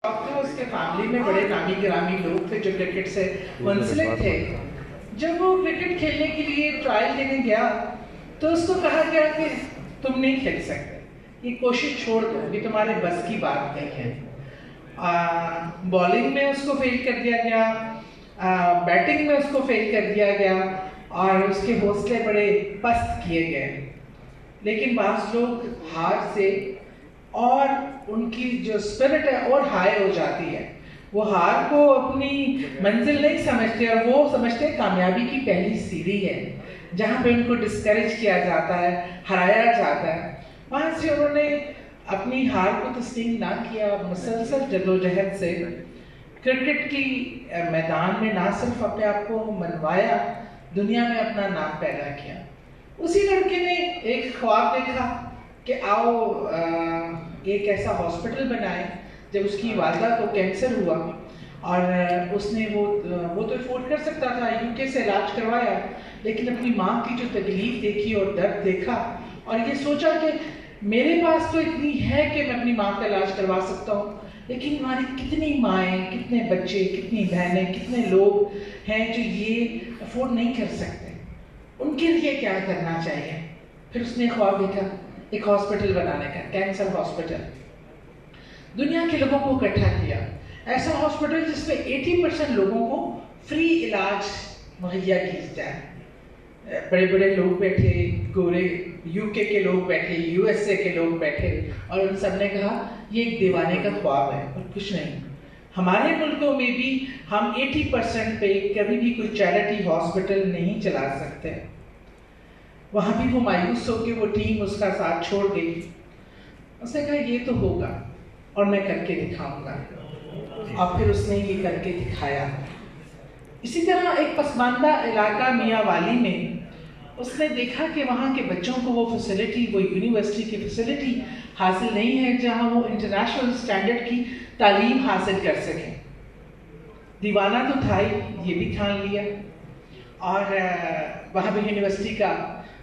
اس کے فیملی میں بڑے نامی گرامی لوگ تھے جو کرکٹ سے منسلک تھے. جب وہ کرکٹ کھیلنے کے لیے ٹرائل دینے گیا تو اس کو کہا گیا کہ تم نہیں کھیل سکتے, یہ کوشش چھوڑ دو, یہ تمہارے بس کی بات نہیں ہے. بالنگ میں اس کو فیل کر دیا گیا, بیٹنگ میں اس کو فیل کر دیا گیا اور اس کے حوصلے بڑے پست کیے گئے. لیکن بعض لوگ ہار سے اور ان کی جو اسپرٹ ہے اور ہائی ہو جاتی ہے, وہ ہار کو اپنی منزل نہیں سمجھتے اور وہ سمجھتے ہیں کامیابی کی پہلی سیڑھی ہے جہاں پہ ان کو ڈسکریج کیا جاتا ہے, ہرایا جاتا ہے. وہاں سے انہوں نے اپنی ہار کو تسلیم نہ کیا, مسلسل جدوجہد سے کرکٹ کی میدان میں نہ صرف اپنے آپ کو منوایا, دنیا میں اپنا نام پیدا کیا. اسی لڑکے نے ایک خواب دیکھا کہ آؤ ایک ایسا ہاسپٹل بنائے. جب اس کی والدہ کو کینسر ہوا اور اس نے وہ تو افورڈ کر سکتا تھا, UK سے علاج کروایا, لیکن اپنی ماں کی جو تکلیف دیکھی اور درد دیکھا اور یہ سوچا کہ میرے پاس تو اتنی ہے کہ میں اپنی ماں کا علاج کروا سکتا ہوں, لیکن ہماری کتنی مائیں, کتنے بچے, کتنی بہنیں, کتنے لوگ ہیں جو یہ افورڈ نہیں کر سکتے, ان کے لیے کیا کرنا چاہیے. پھر اس نے خواب دیکھا ایک ہاسپٹل بنانے کا, کینسر ہاسپٹل. دنیا کے لوگوں کو اکٹھا کیا, ایسا ہاسپٹل جس میں 80% لوگوں کو فری علاج مہیا کی جائے. بڑے بڑے لوگ بیٹھے, گورے UK کے لوگ بیٹھے, USA کے لوگ بیٹھے, اور ان سب نے کہا یہ ایک دیوانے کا خواب ہے اور کچھ نہیں. ہمارے ملکوں میں بھی ہم 80% پہ کبھی بھی کوئی چیریٹی ہاسپٹل نہیں چلا سکتے. وہاں بھی وہ مایوس ہو کے وہ ٹیم اس کا ساتھ چھوڑ گئی. اس نے کہا یہ تو ہوگا اور میں کر کے دکھاؤں گا, اور پھر اس نے یہ کر کے دکھایا. اسی طرح ایک پسماندہ علاقہ میاں والی میں اس نے دیکھا کہ وہاں کے بچوں کو وہ فیسلٹی, وہ یونیورسٹی کی فیسلٹی حاصل نہیں ہے جہاں وہ انٹرنیشنل اسٹینڈرڈ کی تعلیم حاصل کر سکیں. دیوانہ تو تھا ہی, یہ بھی ٹھان لیا, اور وہاں پہ یونیورسٹی کا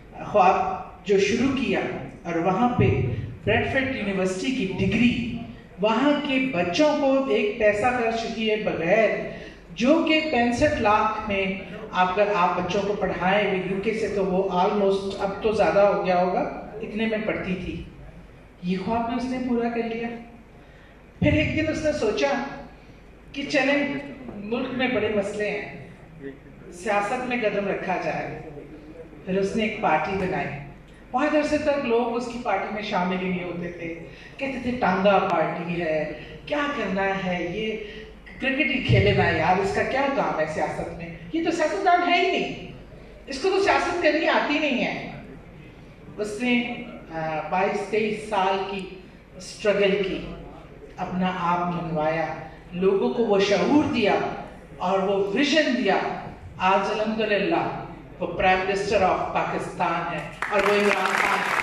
خواب جو شروع کیا, اور وہاں پہ بریڈفورڈ یونیورسٹی کی ڈگری وہاں کے بچوں کو ایک پیسہ خرچ کیے بغیر, جو کہ 65 لاکھ میں اگر آپ بچوں کو پڑھائیں UK سے تو وہ آلموسٹ اب تو زیادہ ہو گیا ہوگا, اتنے میں پڑھتی تھی. یہ خواب بھی اس نے پورا کر لیا. پھر ایک دن اس نے سوچا کہ چلیں ملک میں بڑے مسئلے ہیں, سیاست میں قدم رکھا جائے. پھر اس نے ایک پارٹی بنائی. بہت عرصے تک لوگ اس کی پارٹی میں شامل ہی نہیں ہوتے تھے, کہتے تھے ٹانگا پارٹی ہے, کیا کرنا ہے, یہ کرکٹ ہی کھیلے نا یار, اس کا کیا کام ہے سیاست میں, یہ تو سیاستدان ہے ہی نہیں, اس کو تو سیاست کرنی آتی نہیں ہے. اس نے 22-23 سال کی اسٹرگل کی, اپنا آپ منوایا, لوگوں کو وہ شعور دیا اور وہ ویژن دیا. آج الحمدللہ وہ پرائم منسٹر آف پاکستان ہے اور وہ عمران خان ہے.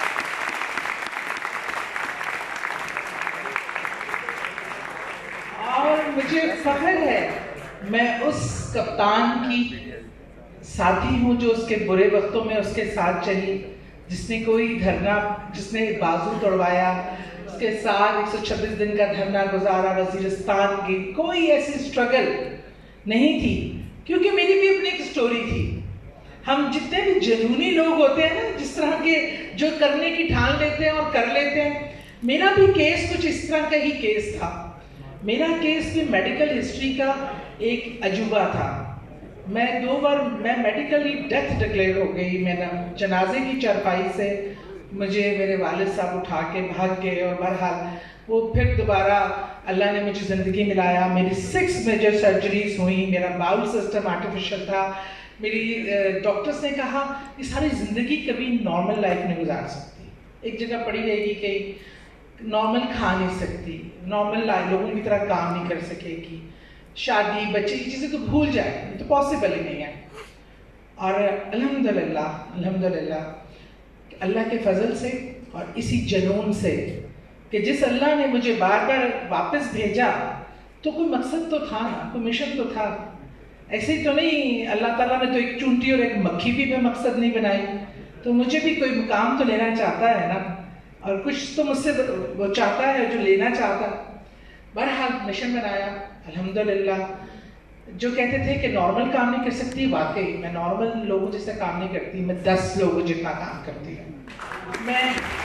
اور مجھے فخر ہے میں اس کپتان کی ساتھی ہوں جو اس کے برے وقتوں میں اس کے ساتھ چلی, جس نے کوئی دھرنا, جس نے بازو توڑوایا, اس کے ساتھ 126 دن کا دھرنا گزارا وزیرستان کی. کوئی ایسی اسٹرگل نہیں تھی, کیونکہ میری بھی اپنی ایک سٹوری تھی. ہم جتنے بھی جنونی لوگ ہوتے ہیں نا, جس طرح کے جو کرنے کی ٹھان لیتے ہیں اور کر لیتے ہیں, میرا بھی کیس کچھ اس طرح کا ہی کیس تھا. میرا کیس بھی میڈیکل ہسٹری کا ایک عجوبہ تھا. میں 2 بار میڈیکلی ڈیتھ ڈکلیئر ہو گئی. میں جنازے کی چارپائی سے مجھے میرے والد صاحب اٹھا کے بھاگ گئے, اور بہرحال وہ پھر دوبارہ اللہ نے مجھے زندگی ملایا. میری 6 میجر سرجریز ہوئیں, میرا باؤل سسٹم آرٹیفیشل تھا. میری ڈاکٹرز نے کہا یہ ساری زندگی کبھی نارمل لائف نہیں گزار سکتی, ایک جگہ پڑی رہے گی کہ نارمل کھا نہیں سکتی, نارمل لوگوں کی طرح کام نہیں کر سکے گی, شادی بچے کی چیزیں تو بھول جائے, یہ تو پاسبل ہی نہیں ہے. اور الحمدللہ اللہ کے فضل سے اور اسی جنون سے کہ جس اللہ نے مجھے بار بار واپس بھیجا تو کوئی مقصد تو تھا نا, کوئی مشن تو تھا. ایسے ہی تو نہیں, اللہ تعالیٰ نے تو ایک چونٹی اور ایک مکھی بھی میں مقصد نہیں بنائی, تو مجھے بھی کوئی مقام تو لینا چاہتا ہے نا, اور کچھ تو مجھ سے وہ چاہتا ہے جو لینا چاہتا. बहरहाल मिशन बनाया अल्हम्दुलिल्लाह। जो कहते थे कि नॉर्मल काम नहीं कर सकती, वाकई मैं नॉर्मल लोगों जैसा काम नहीं करती, मैं 10 लोगों जितना काम करती हूँ। मैं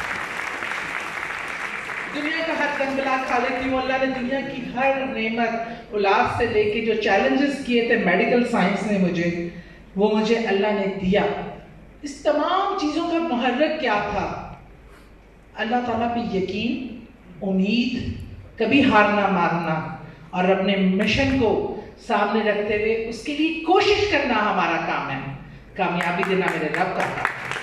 दुनिया का हर दंगला खा लेती हूँ। अल्लाह ने दुनिया की हर नेमत औलाद से लेके जो चैलेंजेस किए थे मेडिकल साइंस ने मुझे, वो मुझे अल्लाह ने दिया। इस तमाम चीज़ों का मुहर्रिक क्या था? अल्लाह ताला पे यकीन, उम्मीद, कभी हार ना मानना और अपने मिशन को सामने रखते हुए उसके लिए कोशिश करना हमारा काम है। कामयाबी देना मेरे रब का काम है।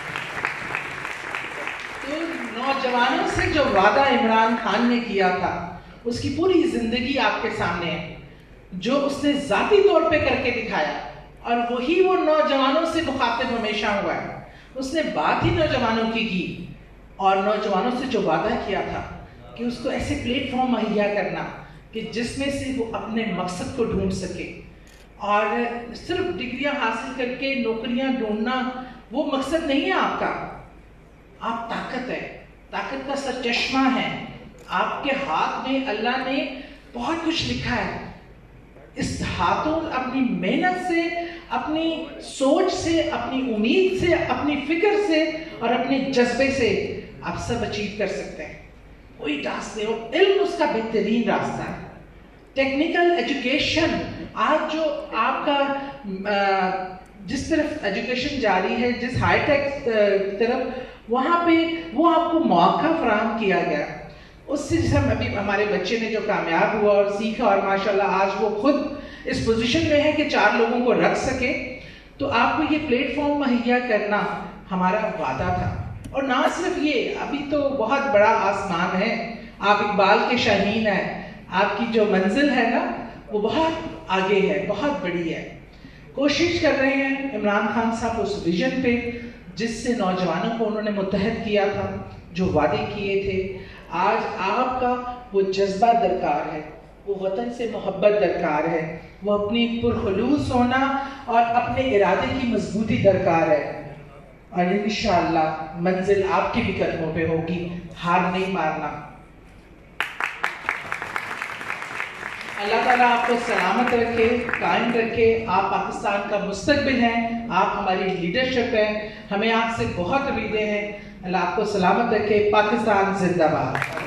तो नौजवानों से जो वादा इमरान खान ने किया था, उसकी पूरी जिंदगी आपके सामने है, जो उसने जाती तौर पे करके दिखाया, और वही वो नौजवानों से मुखातिब हमेशा हुआ है। उसने बात ही नौजवानों की और नौजवानों से जो वादा किया था कि उसको ऐसे प्लेटफॉर्म मुहैया करना कि जिसमें से वो अपने मकसद को ढूंढ सके। और सिर्फ डिग्रियां हासिल करके नौकरियां ढूंढना वो मकसद नहीं है आपका। आप ताकत है, ताकत का सरचश्मा है। आपके हाथ में अल्लाह ने बहुत कुछ लिखा है। इस हाथों अपनी मेहनत से, अपनी सोच से, अपनी उम्मीद से, अपनी फिक्र से और अपने जज्बे से आप सब अचीव कर सकते हैं। कोई रास्ते हो, इल्म उसका बेहतरीन रास्ता है। टेक्निकल एजुकेशन, आज जो आपका जिस तरफ एजुकेशन जारी है, जिस हाईटेक तरफ, वहाँ पे वो आपको मौका फराहम किया गया। उससे हम अभी हमारे बच्चे ने जो कामयाब हुआ और सीखा, और माशाल्लाह आज वो खुद इस पोजीशन में है कि 4 लोगों को रख सके। तो आपको ये प्लेटफॉर्म मुहैया करना हमारा वादा था। और ना सिर्फ ये, अभी तो बहुत बड़ा आसमान है, आप इकबाल के शाहीन हैं, आपकी जो मंजिल है ना वो बहुत आगे है, बहुत बड़ी है। कोशिश कर रहे हैं इमरान खान साहब उस विजन पे जिससे नौजवानों को उन्होंने मुत्तहद किया था, जो वादे किए थे। आज आपका वो जज्बा दरकार है, वो वतन से मोहब्बत दरकार है, वो अपनी पुरखुलूस होना और अपने इरादे की मजबूती दरकार है। और इंशाअल्लाह मंजिल आपके भी कदमों पे होगी, हार नहीं मारना। अल्लाह ताला आपको सलामत रखे, कायम रखे। आप पाकिस्तान का मुस्तकबिल हैं, आप हमारी लीडरशिप है, हमें आपसे बहुत उम्मीदें हैं। अल्लाह आपको सलामत रखे। पाकिस्तान जिंदाबाद।